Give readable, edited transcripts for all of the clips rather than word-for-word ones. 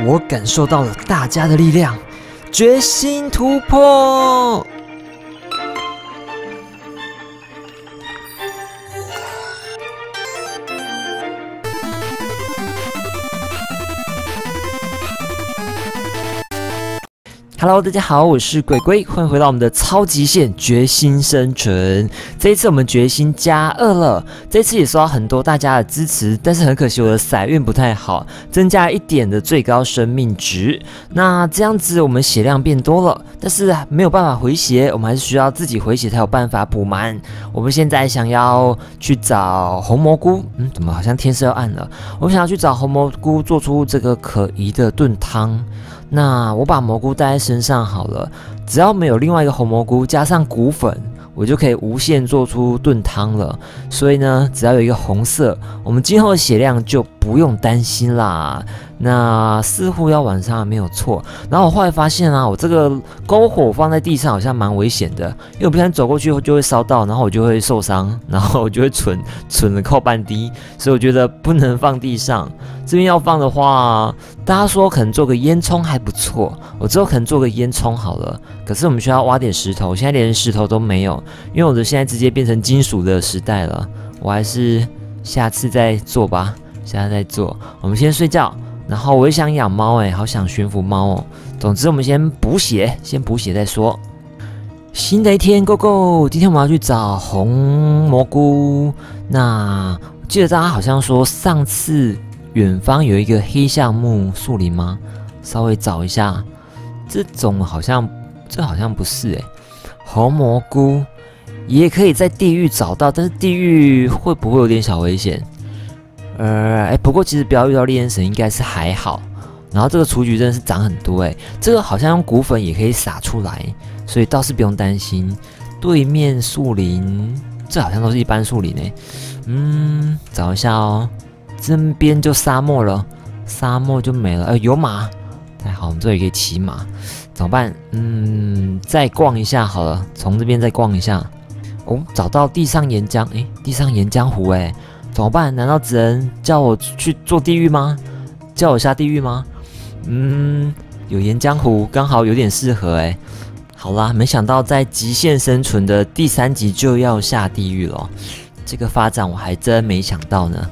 我感受到了大家的力量，决心突破。Hello， 大家好，我是鬼鬼，欢迎回到我们的超极限决心生存。这一次我们决心加2了，这一次也收到很多大家的支持，但是很可惜我的骰运不太好，增加1点的最高生命值。那这样子我们血量变多了，但是没有办法回血，我们还是需要自己回血才有办法补满。我们现在想要去找红蘑菇，怎么好像天色要暗了？我们想要去找红蘑菇，做出这个可疑的炖汤。那我把蘑菇带在身上好了，只要没有另外一个红蘑菇加上骨粉，我就可以无限做出炖汤了。所以呢，只要有一个红色，我们今后的血量就不用担心啦。那似乎要晚上没有错。然后我后来发现啊，我这个篝火放在地上好像蛮危险的，因为我不小心走过去就会烧到，然后我就会受伤，然后我就会蠢了靠半滴，所以我觉得不能放地上。这边要放的话，大家说可能做个烟囱还不错，我之后可能做个烟囱好了。可是我们需要挖点石头，现在连石头都没有，因为我的现在直接变成金属的时代了。我还是下次再做吧，下次再做。我们先睡觉，然后我也想养猫好想驯服猫哦。总之我们先补血再说。新的一天 ，Go Go！ 今天我们要去找红蘑菇。那记得大家好像说上次远方有一个黑橡木树林吗？稍微找一下，这好像不是红蘑菇也可以在地狱找到，但是地狱会不会有点小危险？不过其实不要遇到烈焰神应该是还好。然后这个雏菊真的是长很多这个好像用骨粉也可以撒出来，所以倒是不用担心。对面树林，这好像都是一般树林找一下哦。这边就沙漠了，沙漠就没了。有马，太好，我们这里可以骑马。怎么办？再逛一下好了，从这边再逛一下。哦，找到地上岩浆，地上岩浆湖怎么办？难道只能叫我去做地狱吗？叫我下地狱吗？有岩浆湖，刚好有点适合好啦，没想到在极限生存的第3集就要下地狱了，这个发展我还真没想到呢。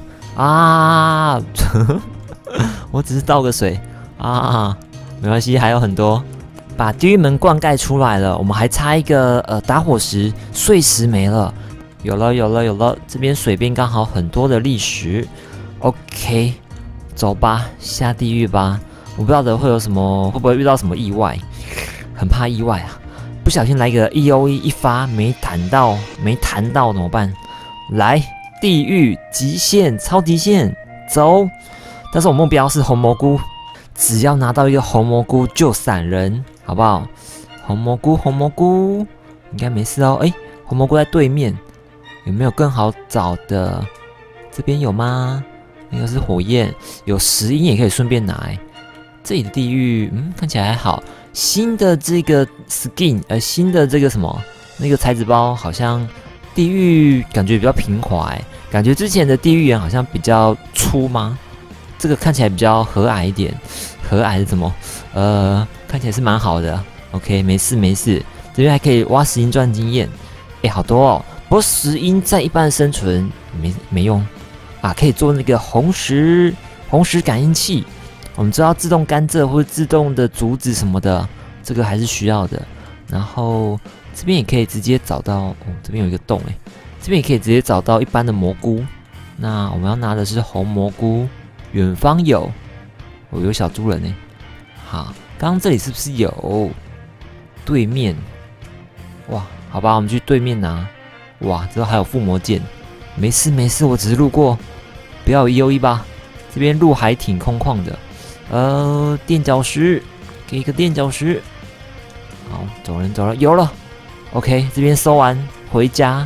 我只是倒个水没关系，还有很多。把地狱门灌溉出来了，我们还差一个打火石，碎石没了。有了，这边水边刚好很多的砾石。OK， 走吧，下地狱吧。我不知道的会不会遇到什么意外，很怕意外啊！不小心来个 EOE 一发没弹到怎么办？来，地狱极限超极限，走！但是我目标是红蘑菇，只要拿到一个红蘑菇就闪人，好不好？红蘑菇应该没事哦。红蘑菇在对面，有没有更好找的？这边有吗？那个是火焰，有石英也可以顺便拿这里的地狱，看起来还好。新的这个 skin， 新的这个那个材质包，好像地狱感觉比较平滑感觉之前的地狱岩好像比较粗吗？这个看起来比较和蔼一点，和蔼是什么？看起来是蛮好的。OK， 没事。这边还可以挖石英赚经验，好多哦。不过石英在一般的生存没用可以做那个红石感应器。我们知道自动甘蔗或者自动的竹子什么的，这个还是需要的。然后这边也可以直接找到，这边有一个洞这边也可以直接找到一般的蘑菇。那我们要拿的是红蘑菇，远方有小猪人好，刚刚这里是不是有？对面，哇，好吧，我们去对面拿。哇，之后还有附魔剑，没事，我只是路过，不要有EOE吧。这边路还挺空旷的。垫脚石，给一个垫脚石。好，走人，有了。OK， 这边收完，回家。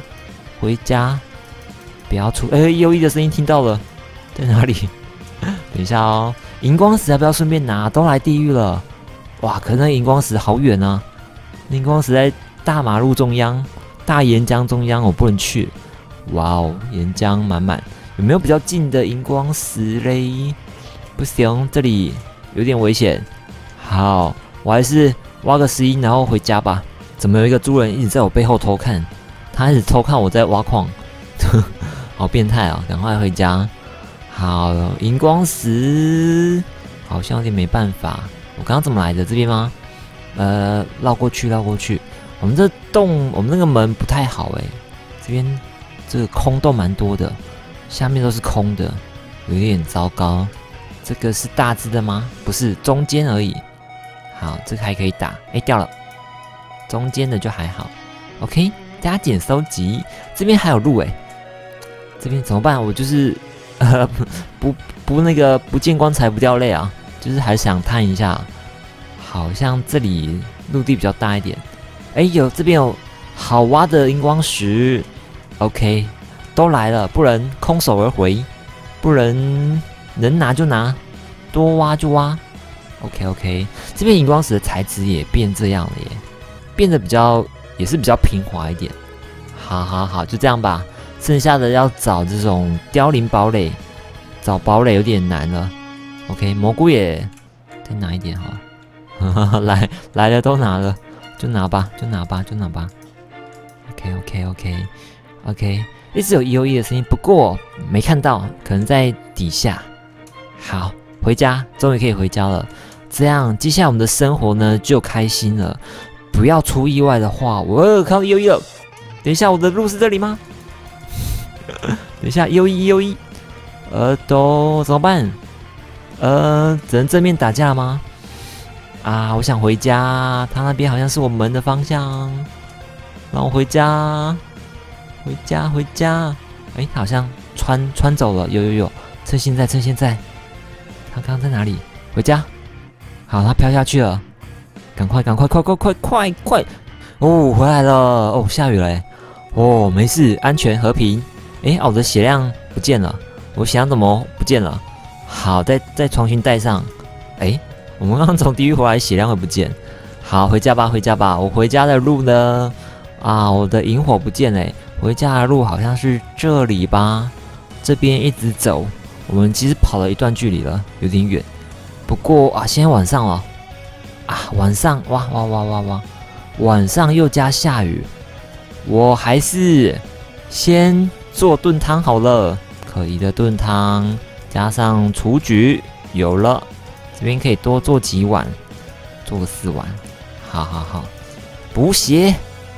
不要出，EOE 的声音听到了，在哪里？等一下哦，荧光石要不要顺便拿？都来地狱了。哇，可是那荧光石好远啊！荧光石在大马路中央，大岩浆中央，我不能去。哇哦，岩浆满满，有没有比较近的荧光石嘞？不行，这里有点危险。好，我还是挖个11，然后回家吧。怎么有一个猪人一直在我背后偷看？他一直偷看我在挖矿，好变态啊！赶快回家。好，荧光石好像有点没办法。我刚刚怎么来的？这边吗？绕过去，绕过去。我们这洞，我们那个门不太好哎。这边这个空洞蛮多的，下面都是空的，有点糟糕。这个是大只的吗？不是，中间而已。好，这个还可以打。哎，掉了。中间的就还好。OK， 加减收集。这边还有路哎。这边怎么办？我就是不见棺材不掉泪啊，就是还想探一下。好像这里陆地比较大一点。哎，这边有好挖的荧光石。OK， 都来了，不能空手而回，不能能拿就拿，多挖就挖。OK， 这边荧光石的材质也变这样了耶，变得也是比较平滑一点。好，就这样吧。剩下的要找这种凋零堡垒，找堡垒有点难了。OK， 蘑菇也再拿一点哈，来了都拿了，就拿吧。OK， 一直有 EOE 的声音，不过没看到，可能在底下。好，回家，终于可以回家了。这样，接下来我们的生活呢就开心了。不要出意外的话，我看到 EOE 了。等一下，我的路是这里吗？等一下 ，EOE，都怎么办？只能正面打架吗？啊，我想回家，他那边好像是我们的方向，让我回家。哎，他好像穿走了，有，趁现在，他刚刚在哪里？回家。好，他飘下去了，赶快！哦，回来了，哦，下雨了耶，哦，没事，安全和平。哎，我的血量不见了，我血量怎么不见了？好，再重新带上。哎，我们刚刚从地狱回来，血量会不见。好，回家吧。我回家的路呢？啊，我的萤火不见嘞。回家的路好像是这里吧？这边一直走，我们其实跑了一段距离了，有点远。不过啊，现在晚上了。啊，晚上，哇！晚上又加下雨，我还是先做炖汤好了。可疑的炖汤加上雏菊，有了。这边可以多做几碗，做个4碗。好，补血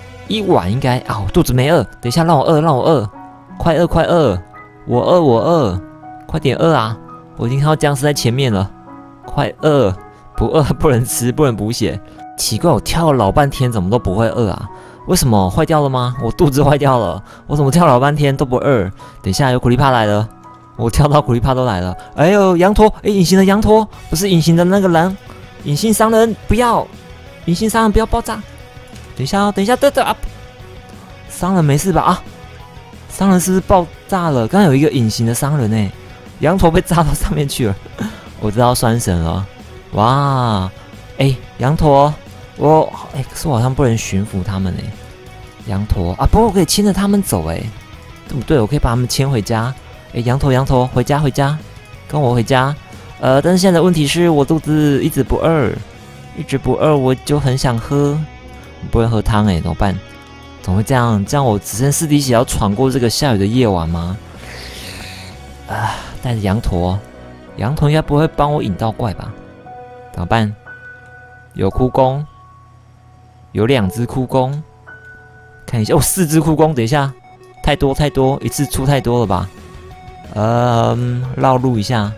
1碗应该啊，我肚子没饿。等一下，让我饿，快饿，我饿，快点饿啊！我已经看到僵尸在前面了，快饿，不饿不能吃，不能补血。奇怪，我跳了老半天，怎么都不会饿啊？为什么坏掉了吗？我肚子坏掉了，我怎么跳老半天都不饿？等一下，有苦力怕来了，我跳到苦力怕都来了。哎呦，羊驼，哎，隐形的羊驼，不是隐形的那个狼，隐形商人不要，隐形商人不要爆炸。等一下，对啊，商人没事吧？啊，商人是不是爆炸了？刚刚有一个隐形的商人哎，羊驼被炸到上面去了，我知道酸神了。哇，哎，羊驼。可是我好像不能驯服他们羊驼啊，不过我可以牵着他们走对不对？我可以把他们牵回家。羊驼，回家，跟我回家。但是现在的问题是我肚子一直不饿，我就很想喝，不能喝汤怎么办？怎么会这样？这样我只剩4滴血要闯过这个下雨的夜晚吗？啊，带着羊驼应该不会帮我引到怪吧？怎么办？有枯弓。有2只枯弓，看一下4只枯弓。等一下，太多，一次出太多了吧？绕路一下，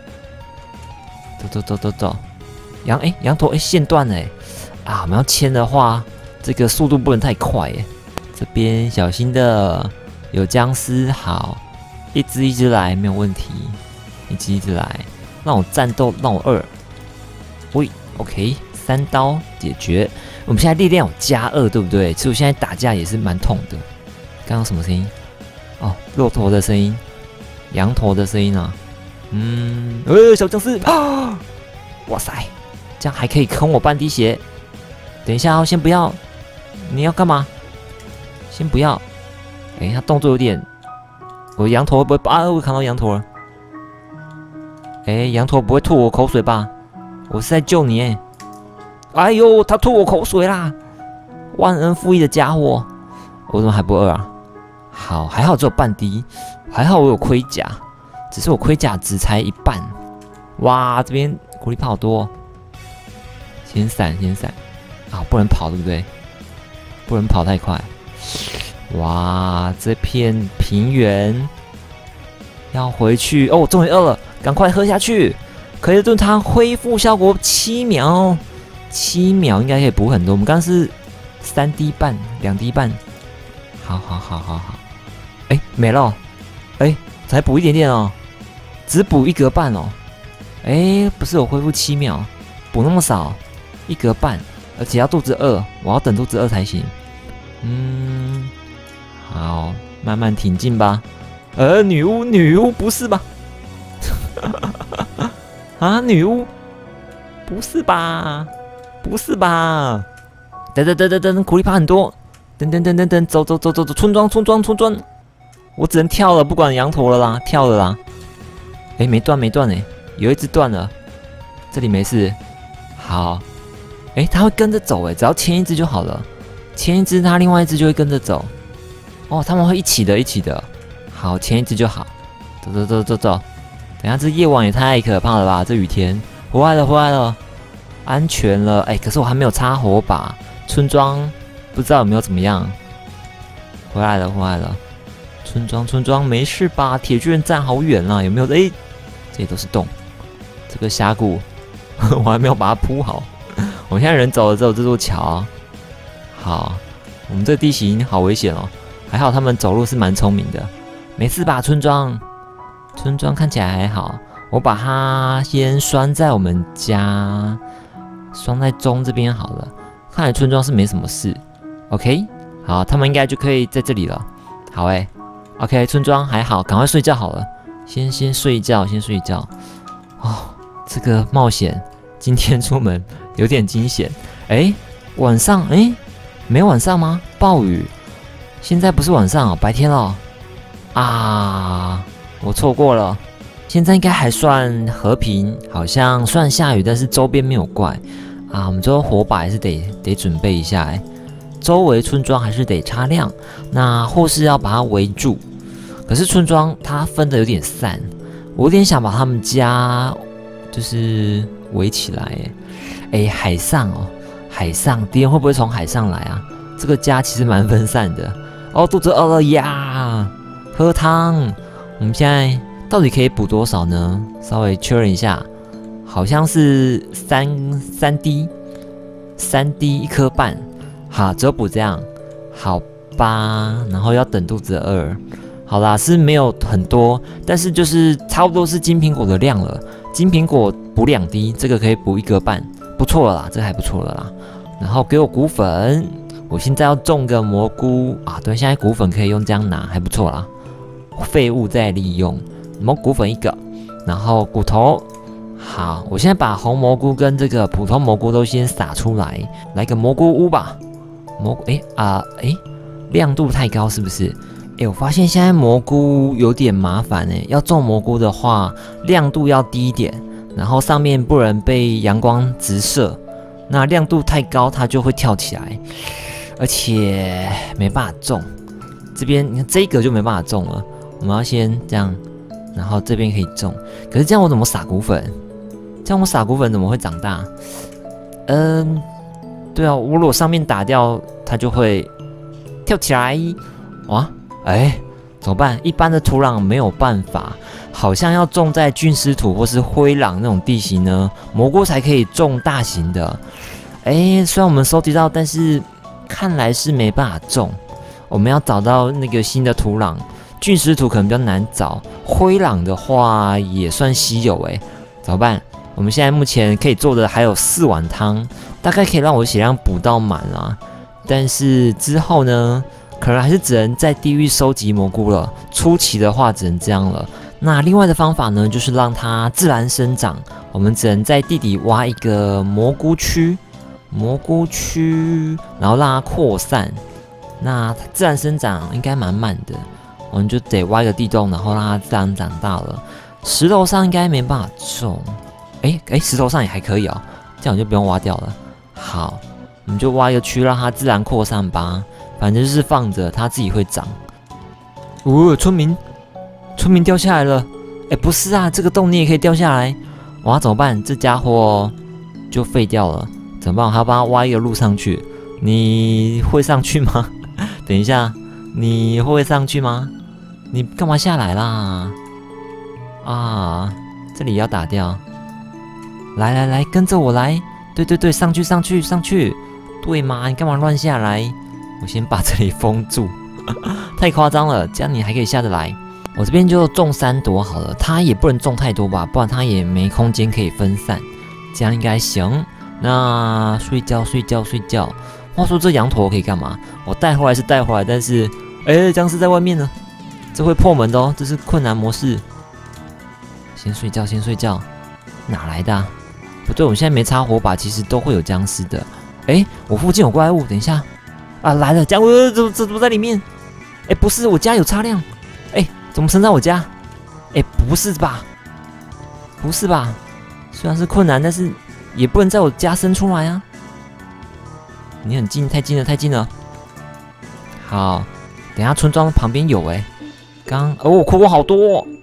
走。羊驼线断了啊！我们要牵的话，这个速度不能太快这边小心的，有僵尸，好，一只来没有问题，一只来，让我战斗，让我饿。喂 ，OK， 3刀解决。我们现在力量有+2，对不对？其实我现在打架也是蛮痛的。刚刚什么声音？哦，骆驼的声音，羊驼的声音啊。小僵尸啊！哇塞，这样还可以坑我半滴血。等一下哦，先不要。你要干嘛？先不要。他动作有点。我羊驼会不会啊？我看到羊驼了。羊驼不会吐我口水吧？ 我是在救你哎！哎呦，他吐我口水啦！忘恩负义的家伙，我怎么还不饿啊？好，还好只有半滴，还好我有盔甲，只是我盔甲值才一半。哇，这边狐狸怕好多，先闪先闪啊！不能跑对不对？不能跑太快。哇，这片平原要回去哦，终于饿了，赶快喝下去。可乐炖汤恢复效果7秒，7秒应该可以补很多。我们刚刚是3滴半，2滴半。好，哎，没了，哎，才补一点点哦，只补1格半哦。哎，不是我恢复7秒，补那么少，1格半，而且要肚子饿，我要等肚子饿才行。好，慢慢挺进吧。女巫不是吧？啊，女巫，不是吧？不是吧？等，苦力怕很多。等，走，村庄，我只能跳了，不管羊驼了啦，跳了啦。哎，没断哎，有一只断了，这里没事。好，哎，它会跟着走哎，只要牵一只就好了，牵一只，它另外一只就会跟着走。哦，他们会一起的。好，牵一只就好。走。等下这夜晚也太可怕了吧！这雨天，回来了，安全了。哎，可是我还没有插火把，村庄不知道有没有怎么样。回来了，村庄没事吧？铁巨人站好远啊，有没有？哎，这里都是洞，这个峡谷我还没有把它铺好。我现在人走了之后，这座桥。好，我们这地形好危险哦，还好他们走路是蛮聪明的。没事吧，村庄看起来还好，我把它先拴在我们家，拴在钟这边好了。看来村庄是没什么事 ，OK， 好，他们应该就可以在这里了。好OK， 村庄还好，赶快睡觉好了，先睡觉。哦，这个冒险，今天出门有点惊险。哎，晚上没晚上吗？暴雨，现在不是晚上哦，白天了。啊，我错过了。现在应该还算和平，好像虽然下雨，但是周边没有怪啊。我们这火把还是得准备一下周围村庄还是得擦亮，那或是要把它围住。可是村庄它分得有点散，我有点想把他们家就是围起来海上敌人会不会从海上来啊？这个家其实蛮分散的。哦，肚子饿了呀！喝汤，我们现在到底可以补多少呢？稍微确认一下，好像是3滴1颗半。好，只有补这样，好吧。然后要等肚子饿。好啦，是没有很多，但是就是差不多是金苹果的量了。金苹果补2滴，这个可以补1格半，不错了啦，这还不错了啦。然后给我骨粉，我现在要种个蘑菇啊。对，现在骨粉可以用这样拿，还不错啦。废物再利用，蘑菇粉1个，然后骨头。好，我现在把红蘑菇跟这个普通蘑菇都先撒出来，来个蘑菇屋吧。亮度太高是不是？我发现现在蘑菇有点麻烦要种蘑菇的话，亮度要低一点，然后上面不能被阳光直射，那亮度太高它就会跳起来，而且没办法种。这边你看这个就没办法种了，我们要先这样，然后这边可以种。可是这样我怎么撒骨粉？这样我撒骨粉怎么会长大？对啊，我如果上面打掉，它就会跳起来。哇，怎么办？一般的土壤没有办法，好像要种在菌丝土或是灰壤那种地形呢，蘑菇才可以种大型的。虽然我们收集到，但是看来是没办法种。我们要找到那个新的土壤，菌丝土可能比较难找，灰壤的话也算稀有怎么办？我们现在目前可以做的还有4碗汤，大概可以让我血量补到满啦。但是之后呢，可能还是只能在地狱收集蘑菇了。初期的话只能这样了。那另外的方法呢，就是让它自然生长。我们只能在地底挖一个蘑菇区，然后让它扩散。那自然生长应该蛮慢的，我们就得挖一个地洞，然后让它自然长大了。石头上应该没办法种， 石头上也还可以哦，这样我就不用挖掉了。好，我们就挖一个区，让它自然扩散吧。反正就是放着，它自己会长。村民掉下来了。不是啊，这个洞你也可以掉下来。哇，怎么办？这家伙就废掉了，怎么办？我还要帮他挖一个路上去。你会上去吗？等一下，你会上去吗？你干嘛下来啦？啊，这里要打掉。来，跟着我来。对，上去。对嘛？你干嘛乱下来？我先把这里封住。太夸张了，这样你还可以下得来。我这边就种3朵好了，它也不能种太多吧，不然它也没空间可以分散。这样应该行。那睡觉。话说这羊驼可以干嘛？我带回来是带回来，但是僵尸在外面呢，这会破门的哦，这是困难模式。先睡觉。哪来的啊？不对，我现在没插火把，其实都会有僵尸的。我附近有怪物，等一下啊，来了，僵尸怎么在里面？不是，我家有插量。怎么生在我家？不是吧？虽然是困难，但是也不能在我家生出来啊！你很近，太近了。好，等一下村庄旁边有库工好多哦！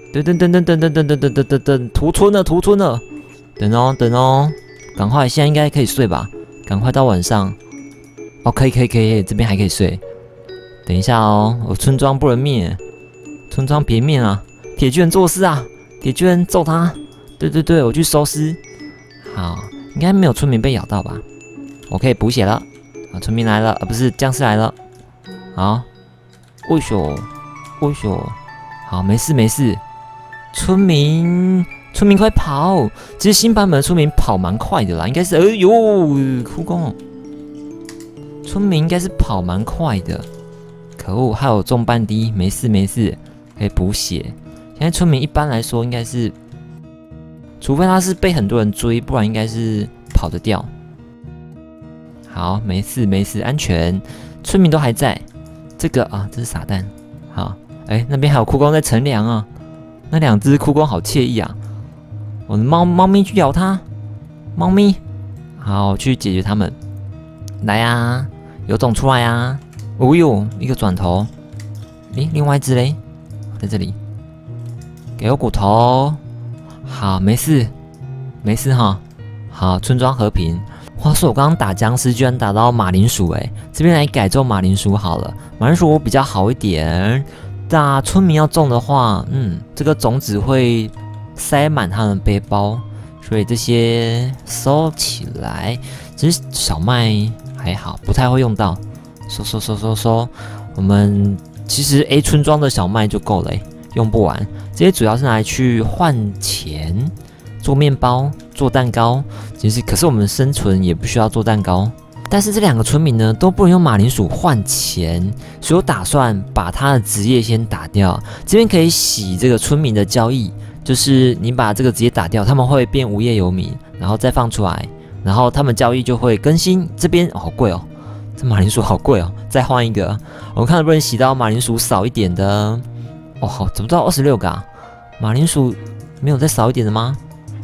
等，屠村了！等哦，赶快，现在应该可以睡吧？赶快到晚上。可以，这边还可以睡。等一下哦，我村庄不能灭。村庄别灭啊！铁巨人做事啊！铁巨人揍他！对，我去收尸。好，应该没有村民被咬到吧？我可以补血了。村民来了，不是僵尸来了。好，喂咻！好，没事。村民快跑！其实新版本的村民跑蛮快的啦，应该是哭工！村民应该是跑蛮快的。可恶，害我中半滴，没事。可以补血。现在村民一般来说应该是，除非他是被很多人追，不然应该是跑得掉。好，没事，安全。村民都还在。这是撒旦。好，那边还有哭工在乘凉啊。那2只哭工好惬意啊。我的猫咪去咬它。猫咪，好，去解决它们。来啊，有种出来啊！一个转头。另外一只嘞？在这里，给我骨头。好，没事哈。好，村庄和平。话说我刚刚打僵尸，居然打到马铃薯这边来改种马铃薯好了。马铃薯比较好一点。那村民要种的话，这个种子会塞满他们背包，所以这些收起来。只是小麦还好，不太会用到。收。我们其实村庄的小麦就够了用不完。这些主要是拿来去换钱，做面包、做蛋糕。可是我们生存也不需要做蛋糕。但是这2个村民呢，都不能用马铃薯换钱，所以我打算把他的职业先打掉。这边可以洗这个村民的交易，就是你把这个职业打掉，他们会变无业游民，然后再放出来，然后他们交易就会更新。这边好贵哦。这马铃薯好贵哦，再换一个。我们看能不能洗到马铃薯少一点的。好，怎么到26个啊？马铃薯没有再少一点的吗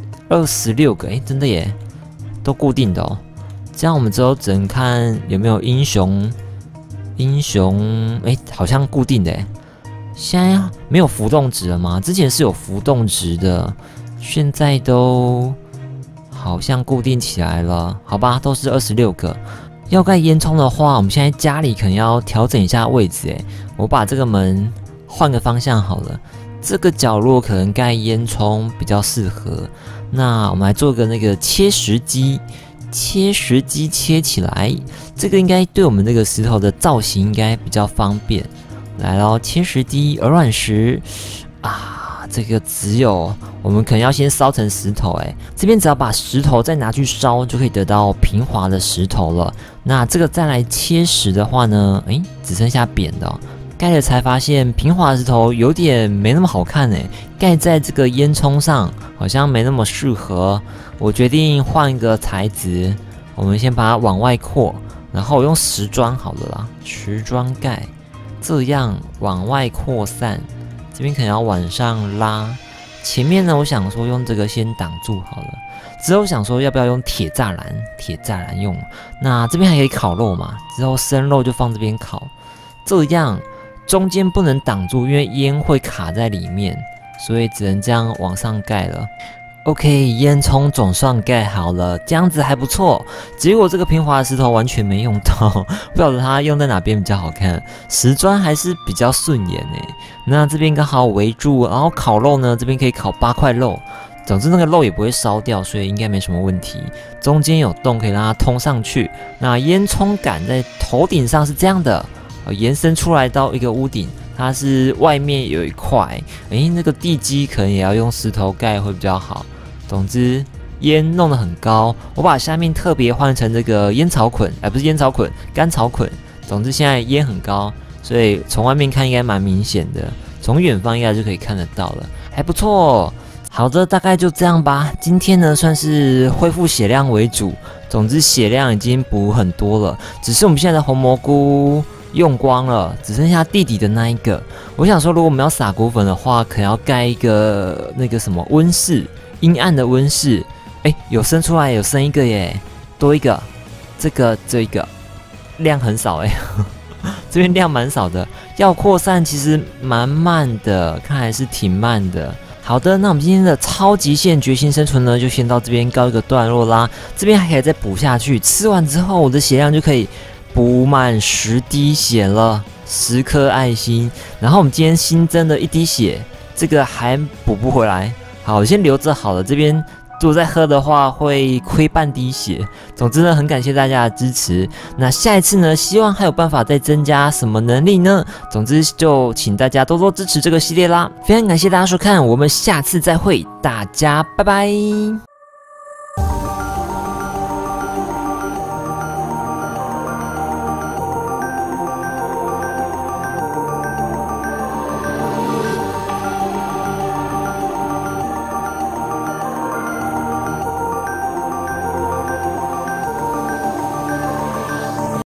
？26个，真的耶，都固定的哦。这样我们之后只能看有没有英雄，好像固定的耶。现在没有浮动值了吗？之前是有浮动值的，现在都好像固定起来了。好吧，都是26个。要盖烟囱的话，我们现在家里可能要调整一下位置我把这个门换个方向好了，这个角落可能盖烟囱比较适合。那我们来做个那个切石机，切起来，这个应该对我们这个石头的造型应该比较方便。来咯，切石机，鹅卵石啊，这个只有我们可能要先烧成石头这边只要把石头再拿去烧，就可以得到平滑的石头了。那这个再来切石的话呢，只剩下扁的盖了才发现平滑的石头有点没那么好看盖在这个烟囱上好像没那么适合。我决定换一个材质，我们先把它往外扩，然后我用石砖好了啦，石砖盖，这样往外扩散。这边可能要往上拉， 前面呢，我想说用这个先挡住好了，之后想说要不要用铁栅栏用。那这边还可以烤肉嘛，之后生肉就放这边烤，这样中间不能挡住，因为烟会卡在里面，所以只能这样往上盖了。OK， 烟囱总算盖好了，这样子还不错。结果这个平滑的石头完全没用到，不晓得它用在哪边比较好看。石砖还是比较顺眼诶。那这边刚好围住，然后烤肉呢，这边可以烤8块肉。总之那个肉也不会烧掉，所以应该没什么问题。中间有洞可以让它通上去。那烟囱杆在头顶上是这样的，延伸出来到一个屋顶。它是外面有一块，那个地基可能也要用石头盖会比较好。总之，烟弄得很高，我把下面特别换成这个烟草捆，不是烟草捆，干草捆。总之现在烟很高，所以从外面看应该蛮明显的，从远方应该就可以看得到了，还不错。好的，大概就这样吧。今天呢算是恢复血量为主，总之血量已经补很多了，只是我们现在的红蘑菇用光了，只剩下地底的那一个。我想说，如果我们要撒骨粉的话，可能要盖一个那个什么温室，阴暗的温室。有生出来，有生一个耶，多一个。这一个量很少这边量蛮少的，要扩散其实蛮慢的，看来是挺慢的。好的，那我们今天的超极限决心生存呢，就先到这边告一个段落啦。这边还可以再补下去，吃完之后我的血量就可以补满10滴血了，10颗爱心。然后我们今天新增的1滴血，这个还补不回来。好，我先留着好了。这边如果再喝的话，会亏半滴血。总之呢，很感谢大家的支持。那下一次呢，希望还有办法再增加什么能力呢？总之就请大家多多支持这个系列啦。非常感谢大家收看，我们下次再会，大家拜拜。